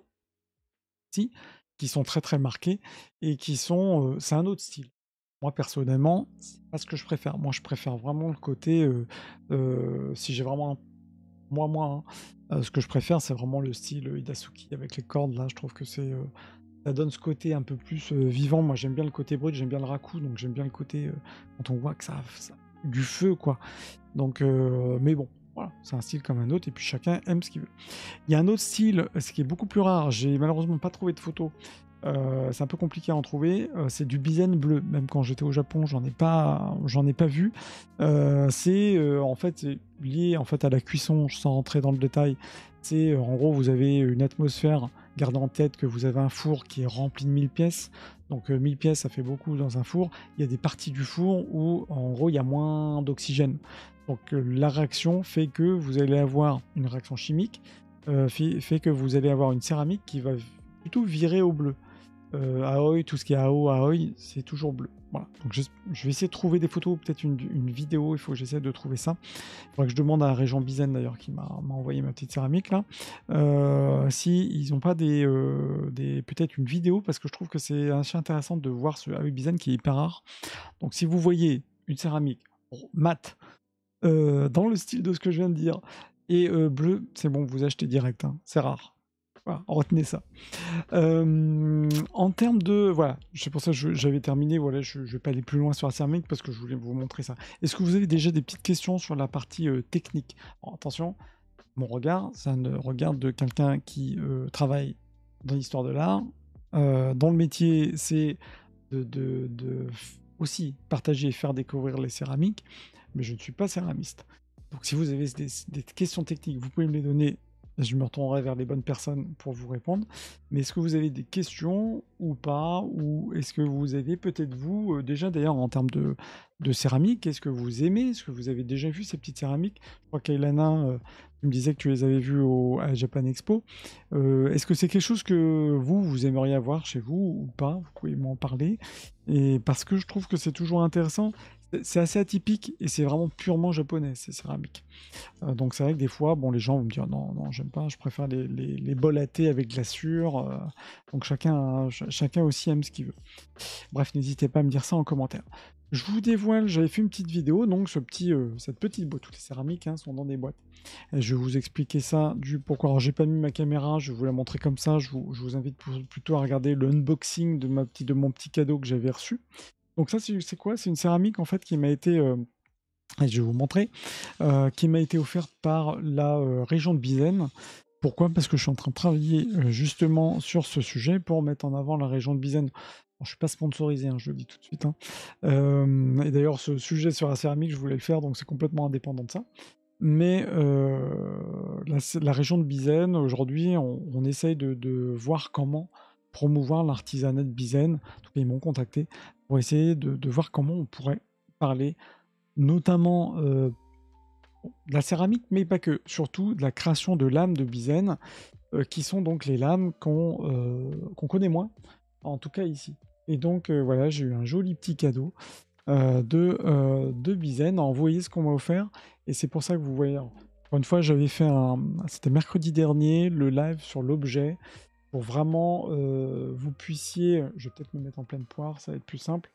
si, qui sont très très marqués et qui sont, euh, c'est un autre style. Moi personnellement, c'est pas ce que je préfère. Moi, je préfère vraiment le côté, euh, euh, si j'ai vraiment, un- moi moi, hein, euh, ce que je préfère, c'est vraiment le style euh, Hidasuki avec les cordes là. Je trouve que c'est euh, ça donne ce côté un peu plus euh, vivant. Moi, j'aime bien le côté brut, j'aime bien le raku, donc j'aime bien le côté euh, quand on voit que ça, ça du feu, quoi. Donc, euh, mais bon, voilà, c'est un style comme un autre, et puis chacun aime ce qu'il veut. Il y a un autre style, ce qui est beaucoup plus rare. J'ai malheureusement pas trouvé de photos. Euh, c'est un peu compliqué à en trouver. Euh, c'est du bizen bleu. Même quand j'étais au Japon, j'en ai pas, j'en ai pas vu. Euh, c'est euh, en fait c'est lié en fait à la cuisson, sans rentrer dans le détail. C'est euh, en gros vous avez une atmosphère. Gardez en tête que vous avez un four qui est rempli de mille pièces. Donc euh, mille pièces, ça fait beaucoup dans un four. Il y a des parties du four où en gros il y a moins d'oxygène. Donc euh, la réaction fait que vous allez avoir une réaction chimique, euh, fait, fait que vous allez avoir une céramique qui va plutôt virer au bleu. Euh, Aoi, tout ce qui est Ao, Aoi, c'est toujours bleu. Voilà. Donc je, je vais essayer de trouver des photos, peut-être une, une vidéo, il faut que j'essaie de trouver ça. Il faudra que je demande à la région Bizen d'ailleurs qui m'a m'a envoyé ma petite céramique là. Euh, si ils n'ont pas des, euh, des peut-être une vidéo, parce que je trouve que c'est assez intéressant de voir ce Aoi Bizen qui est hyper rare. Donc si vous voyez une céramique mat euh, dans le style de ce que je viens de dire et euh, bleu, c'est bon, vous achetez direct, hein. C'est rare. Voilà, retenez ça. Euh, en termes de... Voilà, c'est pour ça que je- j'avais terminé. Voilà, je ne vais pas aller plus loin sur la céramique parce que je voulais vous montrer ça. Est-ce que vous avez déjà des petites questions sur la partie euh, technique? Alors, attention, mon regard, c'est un regard de quelqu'un qui euh, travaille dans l'histoire de l'art. Euh, dans le métier, c'est de, de, de aussi partager et faire découvrir les céramiques, mais je ne suis pas céramiste. Donc si vous avez des, des questions techniques, vous pouvez me les donner, je me retournerai vers les bonnes personnes pour vous répondre. Mais est-ce que vous avez des questions ou pas? Ou est-ce que vous avez peut-être vous, euh, déjà d'ailleurs en termes de, de céramique, est-ce que vous aimez? Est-ce que vous avez déjà vu ces petites céramiques? Je crois qu'Ailana, euh, tu me disais que tu les avais vues au, à Japan Expo. Euh, est-ce que c'est quelque chose que vous, vous aimeriez avoir chez vous ou pas? Vous pouvez m'en parler. Et parce que je trouve que c'est toujours intéressant. C'est c'est assez atypique et c'est vraiment purement japonais, ces céramiques. Euh, donc c'est vrai que des fois, bon, les gens vont me dire non, non, j'aime pas, je préfère les, les, les bols à thé avec glaçure. euh, donc chacun, a- ch- chacun aussi aime ce qu'il veut. Bref, n'hésitez pas à me dire ça en commentaire. Je vous dévoile, j'avais fait une petite vidéo, donc ce petit, euh, cette petite boîte, toutes les céramiques hein, sont dans des boîtes. Et je vais vous expliquer ça du pourquoi. Alors j'ai pas mis ma caméra, je vais vous la montrer comme ça. Je vous, je vous invite pour- plutôt à regarder le unboxing de, ma petit, de mon petit cadeau que j'avais reçu. Donc ça, c'est c'est quoi? C'est une céramique en fait qui m'a été, euh, et je vais vous montrer, euh, qui m'a été offerte par la euh, région de Bizen. Pourquoi? Parce que je suis en train de travailler euh, justement sur ce sujet pour mettre en avant la région de Bizen. Bon, je ne suis pas sponsorisé, hein, je le dis tout de suite. hein. Euh, et d'ailleurs, ce sujet sur la céramique, je voulais le faire, donc c'est complètement indépendant de ça. Mais euh, la, la région de Bizen, aujourd'hui, on, on essaye de, de voir comment promouvoir l'artisanat de Bizen. En tout cas, ils m'ont contacté pour essayer de, de voir comment on pourrait parler, notamment euh, de la céramique, mais pas que, surtout de la création de lames de Bizen, euh, qui sont donc les lames qu'on euh, qu'on connaît moins, en tout cas ici. Et donc euh, voilà, j'ai eu un joli petit cadeau euh, de, euh, de Bizen. Alors, vous voyez ce qu'on m'a offert, et c'est pour ça que vous voyez. Encore une fois, j'avais fait un. C'était mercredi dernier, le live sur l'objet, pour vraiment euh, vous puissiez. Je vais peut-être me mettre en pleine poire, ça va être plus simple.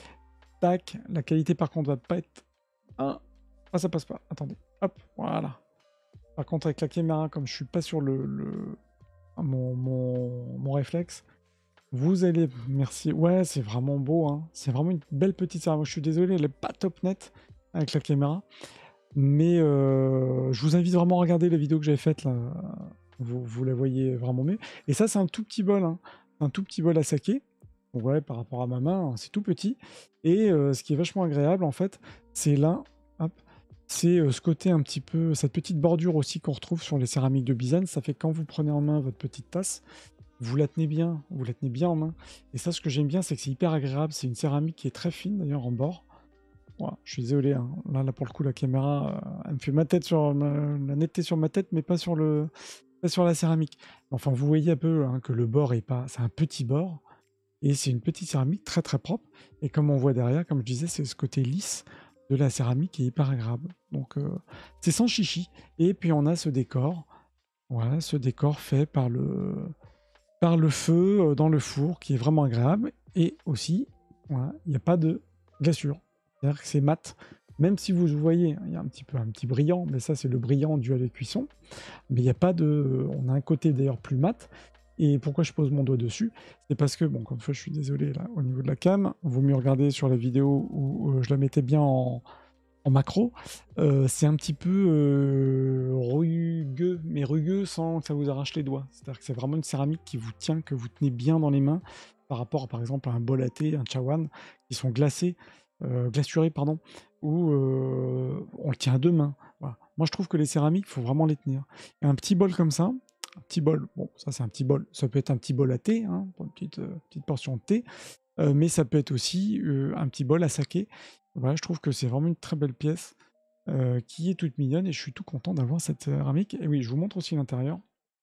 Tac, la qualité par contre va pas être. Ah, ah ça passe pas. Attendez. Hop, voilà. Par contre, avec la caméra, comme je suis pas sur le, le... Mon, mon, mon réflexe, vous allez, merci. Ouais, c'est vraiment beau, hein. C'est vraiment une belle petite céramique. Je suis désolé, elle est pas top net avec la caméra, mais euh, je vous invite vraiment à regarder la vidéo que j'avais faite là. Vous, vous la voyez vraiment mieux. Et ça, c'est un tout petit bol, hein. Un tout petit bol à saké. Donc ouais, par rapport à ma main, hein, c'est tout petit. Et euh, ce qui est vachement agréable, en fait, c'est là, hop, c'est euh, ce côté un petit peu, cette petite bordure aussi qu'on retrouve sur les céramiques de Bizen. Ça fait que quand vous prenez en main votre petite tasse, vous la tenez bien, vous la tenez bien en main. Et ça, ce que j'aime bien, c'est que c'est hyper agréable. C'est une céramique qui est très fine d'ailleurs en bord. Voilà, je suis désolé, hein. Là, là, pour le coup, la caméra, euh, elle me fait ma tête sur ma- la netteté sur ma tête, mais pas sur le, pas sur la céramique. Enfin, vous voyez un peu hein, que le bord est pas, c'est un petit bord et c'est une petite céramique très très propre. Et comme on voit derrière, comme je disais, c'est ce côté lisse de la céramique qui est hyper agréable. Donc, euh, c'est sans chichi. Et puis on a ce décor, voilà, ce décor fait par le par le feu euh, dans le four qui est vraiment agréable. Et aussi, voilà, il n'y a pas de glaçure. C'est-à-dire que c'est mat. Même si vous voyez, il y a un petit peu un petit brillant, mais ça c'est le brillant dû à la cuisson. Mais il n'y a pas de. On a un côté d'ailleurs plus mat. Et pourquoi je pose mon doigt dessus? C'est parce que, bon, encore une fois, je suis désolé là, au niveau de la cam, vaut mieux regarder sur la vidéo où euh, je la mettais bien en, en macro. Euh, c'est un petit peu euh, rugueux, mais rugueux sans que ça vous arrache les doigts. C'est-à-dire que c'est vraiment une céramique qui vous tient, que vous tenez bien dans les mains, par rapport à, par exemple à un bol à thé, un chawan, qui sont glacés, euh, glaçurés, pardon, où euh, on le tient à deux mains. Voilà. Moi, je trouve que les céramiques, il faut vraiment les tenir. Et un petit bol comme ça, un petit bol, bon, ça c'est un petit bol, ça peut être un petit bol à thé, hein, pour une petite, euh, petite portion de thé, euh, mais ça peut être aussi euh, un petit bol à saké. Voilà, je trouve que c'est vraiment une très belle pièce euh, qui est toute mignonne et je suis tout content d'avoir cette céramique. Et oui, je vous montre aussi l'intérieur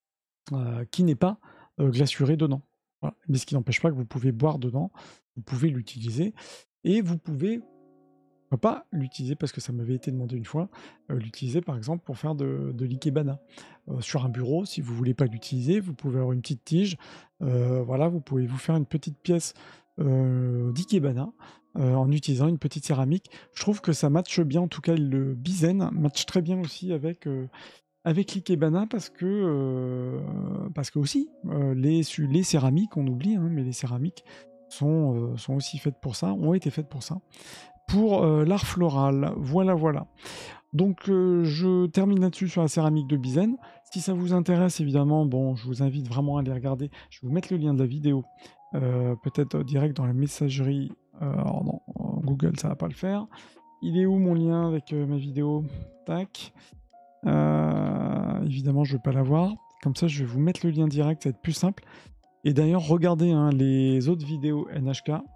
euh, qui n'est pas euh, glacuré dedans. Voilà. Mais ce qui n'empêche pas que vous pouvez boire dedans, vous pouvez l'utiliser et vous pouvez on va pas l'utiliser parce que ça m'avait été demandé une fois, euh, l'utiliser par exemple pour faire de, de l'ikebana. Euh, sur un bureau, si vous voulez pas l'utiliser, vous pouvez avoir une petite tige. Euh, voilà, vous pouvez vous faire une petite pièce euh, d'ikebana euh, en utilisant une petite céramique. Je trouve que ça matche bien, en tout cas le Bizen matche très bien aussi avec, euh, avec l'ikebana parce que, euh, parce que aussi, euh, les, les céramiques, on oublie, hein, mais les céramiques sont, euh, sont aussi faites pour ça, ont été faites pour ça pour euh, l'art floral. Voilà, voilà. Donc euh, je termine là-dessus sur la céramique de Bizen. Si ça vous intéresse, évidemment, bon, je vous invite vraiment à aller regarder. Je vais vous mettre le lien de la vidéo euh, peut-être euh, direct dans la messagerie. Euh, alors non, en Google ça va pas le faire. Il est où mon lien avec euh, ma vidéo? Tac. Euh, évidemment, je vais pas l'avoir. Comme ça, je vais vous mettre le lien direct, ça va être plus simple. Et d'ailleurs, regardez hein, les autres vidéos N H K.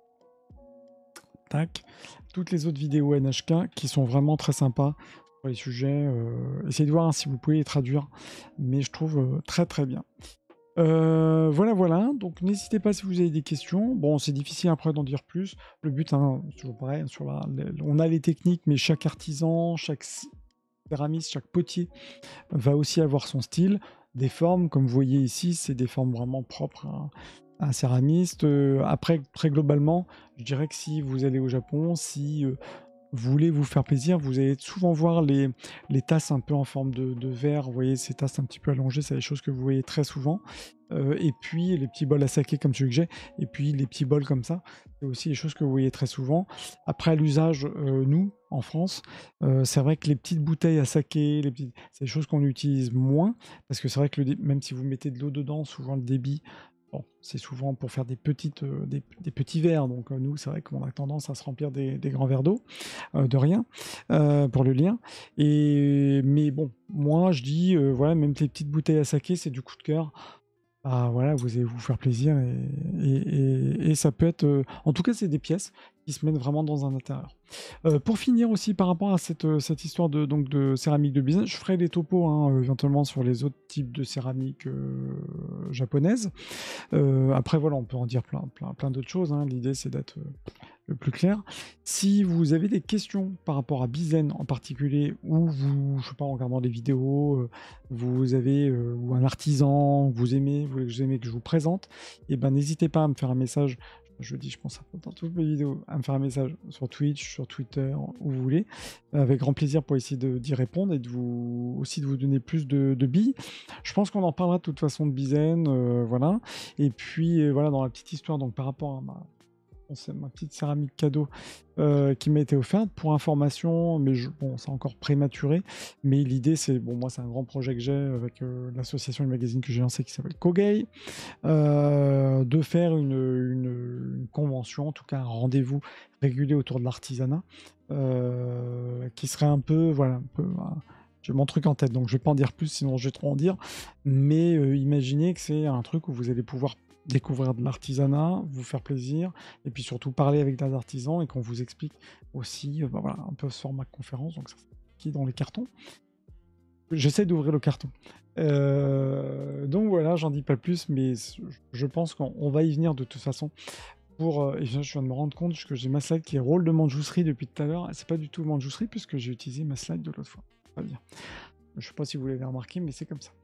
Tac. Toutes les autres vidéos N H K qui sont vraiment très sympas pour les sujets. Euh, essayez de voir hein, si vous pouvez les traduire. Mais je trouve euh, très très bien. Euh, voilà, voilà. Donc n'hésitez pas si vous avez des questions. Bon, c'est difficile après d'en dire plus. Le but, hein, c'est toujours pareil. Sur la, les- on a les techniques, mais chaque artisan, chaque céramiste, chaque potier va aussi avoir son style. Des formes, comme vous voyez ici, c'est des formes vraiment propres à, à un céramiste. Euh, après, très globalement, je dirais que si vous allez au Japon, si euh, vous voulez vous faire plaisir, vous allez souvent voir les, les tasses un peu en forme de, de verre. Vous voyez ces tasses un petit peu allongées, c'est des choses que vous voyez très souvent. Euh, et puis les petits bols à saké comme celui que j'ai, et puis les petits bols comme ça, c'est aussi des choses que vous voyez très souvent. Après, à l'usage, euh, nous, en France, euh, c'est vrai que les petites bouteilles à saké, les petites... c'est des choses qu'on utilise moins, parce que c'est vrai que le dé- même si vous mettez de l'eau dedans, souvent le débit, bon, c'est souvent pour faire des, petites, euh, des, des petits verres. Donc euh, nous, c'est vrai qu'on a tendance à se remplir des, des grands verres d'eau, euh, de rien, euh, pour le lien. Et, mais bon, moi, je dis, euh, voilà, même les petites bouteilles à saké, c'est du coup de cœur. Ah, voilà, vous allez vous faire plaisir et, et, et- et ça peut être... euh, en tout cas, c'est des pièces qui se mettent vraiment dans un intérieur. Euh, pour finir aussi, par rapport à cette, euh, cette histoire de, donc, de céramique de business, je ferai des topos hein, euh, éventuellement sur les autres types de céramique euh, japonaises. Euh, après, voilà, on peut en dire plein, plein, plein d'autres choses. Hein. L'idée, c'est d'être euh, le plus clair. Si vous avez des questions par rapport à Bizen en particulier, ou vous, je sais pas, en regardant des vidéos, euh, vous avez euh, ou un artisan que vous aimez, vous, vous aimez que je vous présente, et ben n'hésitez pas à me faire un message. Je dis, je pense dans toutes mes vidéos, à me faire un message sur Twitch, sur Twitter, où vous voulez, avec grand plaisir pour essayer de- d'y répondre et de vous aussi de vous donner plus de, de billes. Je pense qu'on en parlera de toute façon de Bizen, euh, voilà. Et puis euh, voilà, dans la petite histoire, donc par rapport à ma, bon, c'est ma petite céramique cadeau euh, qui m'a été offerte pour information, mais je, bon, c'est encore prématuré. Mais l'idée, c'est, bon, moi, c'est un grand projet que j'ai avec euh, l'association et le magazine que j'ai lancé qui s'appelle Kogei, euh, de faire une, une- une convention, en tout cas un rendez-vous régulier autour de l'artisanat, euh, qui serait un peu, voilà, un peu. euh, j'ai mon truc en tête, donc je vais pas en dire plus, sinon je vais trop en dire. Mais euh, imaginez que c'est un truc où vous allez pouvoir découvrir de l'artisanat, vous faire plaisir, et puis surtout parler avec des artisans et qu'on vous explique aussi, euh, bah voilà, un peu ce format de conférence, donc ça qui est dans les cartons. J'essaie d'ouvrir le carton. Euh, donc voilà, j'en dis pas plus, mais je pense qu'on on va y venir de toute façon. Pour, euh, et je viens de me rendre compte que j'ai ma slide qui est rôle de manjousserie depuis tout à l'heure. C'est pas du tout manjousserie puisque j'ai utilisé ma slide de l'autre fois. Pas bien. Je sais pas si vous l'avez remarqué, mais c'est comme ça.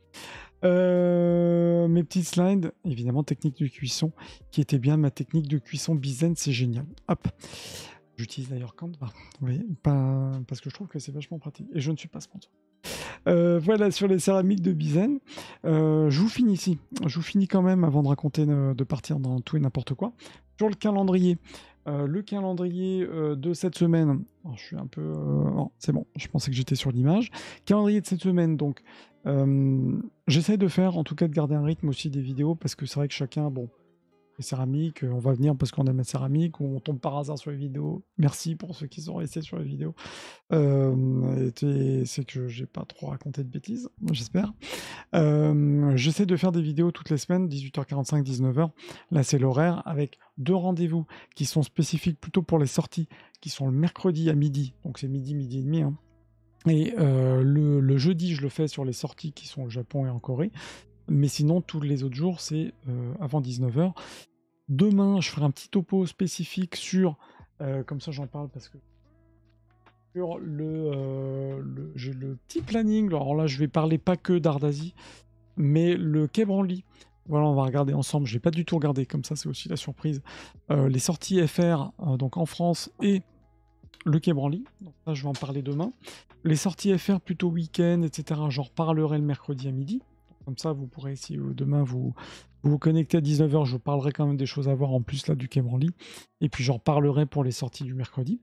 Euh, mes petites slides, évidemment, technique de cuisson, qui était bien ma technique de cuisson Bizen, c'est génial. Hop. J'utilise d'ailleurs Canva, oui, pas, parce que je trouve que c'est vachement pratique. Et je ne suis pas sponsor. Euh, voilà, sur les céramiques de Bizen. Euh, je vous finis ici. Je vous finis quand même avant de raconter, euh, de partir dans tout et n'importe quoi. Sur le calendrier. Euh, le calendrier euh, de cette semaine. Alors, je suis un peu. euh, oh, c'est bon, je pensais que j'étais sur l'image. Calendrier de cette semaine, donc. Euh, J'essaie de faire, en tout cas, de garder un rythme aussi des vidéos parce que c'est vrai que chacun, bon, les céramiques, euh, on va venir parce qu'on aime la céramique ou on tombe par hasard sur les vidéos. Merci pour ceux qui sont restés sur les vidéos. Euh, et c'est que j'ai pas trop raconté de bêtises, j'espère. Euh, J'essaie de faire des vidéos toutes les semaines, dix-huit heures quarante-cinq, dix-neuf heures. Là, c'est l'horaire avec deux rendez-vous qui sont spécifiques plutôt pour les sorties, qui sont le mercredi à midi, donc c'est midi, midi et demi. Hein. Et euh, le, le jeudi, je le fais sur les sorties qui sont au Japon et en Corée. Mais sinon, tous les autres jours, c'est euh, avant dix-neuf heures. Demain, je ferai un petit topo spécifique sur, euh, comme ça j'en parle parce que sur le, euh, le, j'ai le petit planning. Alors là, je vais parler pas que d'art d'Asie, mais le Quai Branly. Voilà, on va regarder ensemble. Je n'ai pas du tout regardé, comme ça c'est aussi la surprise. Euh, les sorties F R, euh, donc en France, et le Quai Branly. Donc ça, je vais en parler demain. Les sorties F R plutôt week-end, et cetera. J'en reparlerai le mercredi à midi. Comme ça, vous pourrez, si euh, demain vous, vous vous connectez à dix-neuf heures, je parlerai quand même des choses à voir en plus là du Quai Branly. Et puis j'en reparlerai pour les sorties du mercredi.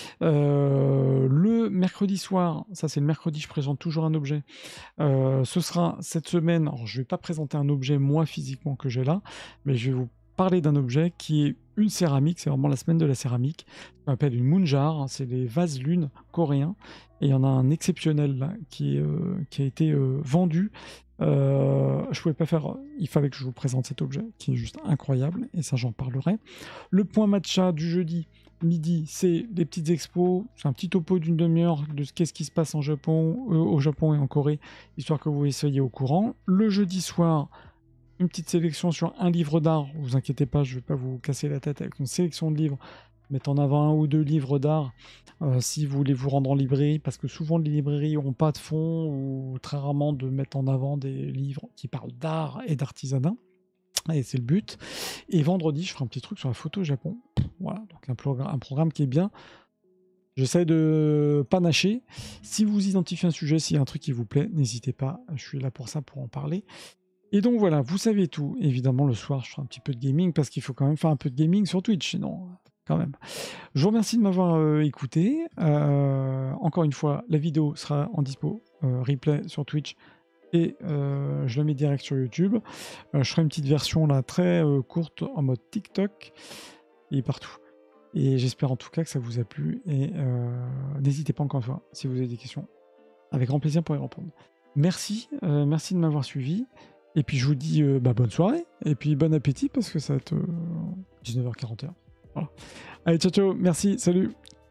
Euh, le mercredi soir, ça c'est le mercredi, je présente toujours un objet. Euh, ce sera cette semaine, alors je ne vais pas présenter un objet moi physiquement que j'ai là, mais je vais vous parler d'un objet qui est une céramique, c'est vraiment la semaine de la céramique, qu'on appelle une moonjar, c'est les vases lunes coréens, et il y en a un exceptionnel là, qui, est, euh, qui a été euh, vendu. Euh, je pouvais pas faire, il fallait que je vous présente cet objet qui est juste incroyable, et ça j'en parlerai. Le point matcha du jeudi midi, c'est les petites expos, c'est un petit topo d'une demi-heure de ce qu'est-ce qui se passe en Japon, euh, au Japon et en Corée, histoire que vous soyez au courant. Le jeudi soir, une petite sélection sur un livre d'art. Vous inquiétez pas, je vais pas vous casser la tête avec une sélection de livres. Mettre en avant un ou deux livres d'art euh, si vous voulez vous rendre en librairie, parce que souvent les librairies n'ont pas de fonds ou très rarement de mettre en avant des livres qui parlent d'art et d'artisanat. Et c'est le but. Et vendredi, je ferai un petit truc sur la photo au Japon. Voilà, donc un, progr un programme qui est bien. J'essaie de panacher. Si vous identifiez un sujet, s'il y a un truc qui vous plaît, n'hésitez pas. Je suis là pour ça, pour en parler. Et donc voilà, vous savez tout. Évidemment, le soir, je ferai un petit peu de gaming parce qu'il faut quand même faire un peu de gaming sur Twitch, sinon, quand même. Je vous remercie de m'avoir euh, écouté. Euh, encore une fois, la vidéo sera en dispo, euh, replay sur Twitch, et euh, je la mets direct sur YouTube. Euh, je ferai une petite version là très euh, courte en mode TikTok et partout. Et j'espère en tout cas que ça vous a plu. Et euh, n'hésitez pas encore une fois, si vous avez des questions, avec grand plaisir pour y répondre. Merci, euh, merci de m'avoir suivi. Et puis je vous dis euh, bah, bonne soirée, et puis bon appétit, parce que ça va être euh, dix-neuf heures quarante et un. Voilà. Allez, ciao ciao, merci, salut.